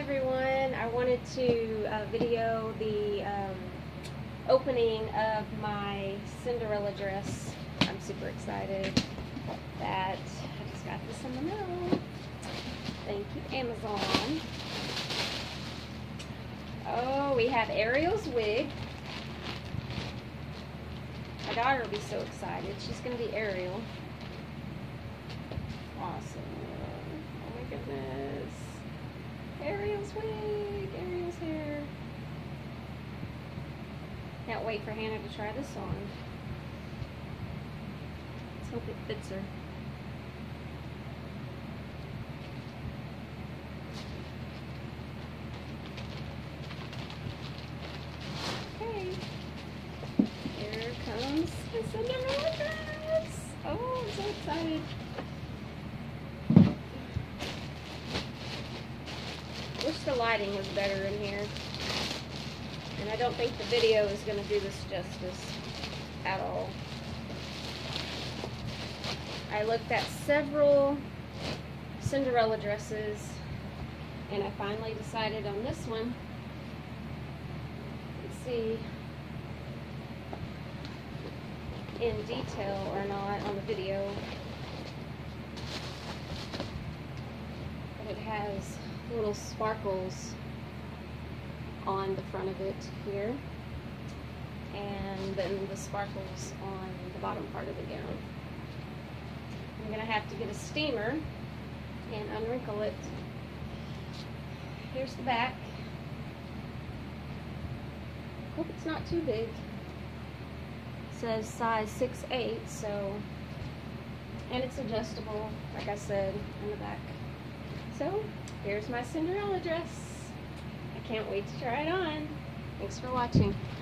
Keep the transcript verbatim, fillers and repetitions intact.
everyone. I wanted to uh, video the um, opening of my Cinderella dress. I'm super excited that I just got this in the mail. Thank you, Amazon. Oh, we have Ariel's wig. My daughter will be so excited. She's going to be Ariel. Awesome. Oh my goodness. Ariel's wig. Ariel's hair. Can't wait for Hannah to try this on. Let's hope it fits her. Okay. Here comes the Cinderella dress. Oh, I'm so excited. Wish the lighting was better in here. And I don't think the video is going to do this justice at all. I looked at several Cinderella dresses and I finally decided on this one. Let's see in detail or not on the video. But it has little sparkles on the front of it here, and then the sparkles on the bottom part of the gown. I'm gonna have to get a steamer and unwrinkle it. Here's the back. Hope it's not too big. It says size six eight, so, and it's adjustable, like I said, on the back. So, here's my Cinderella dress. I can't wait to try it on. Thanks for watching.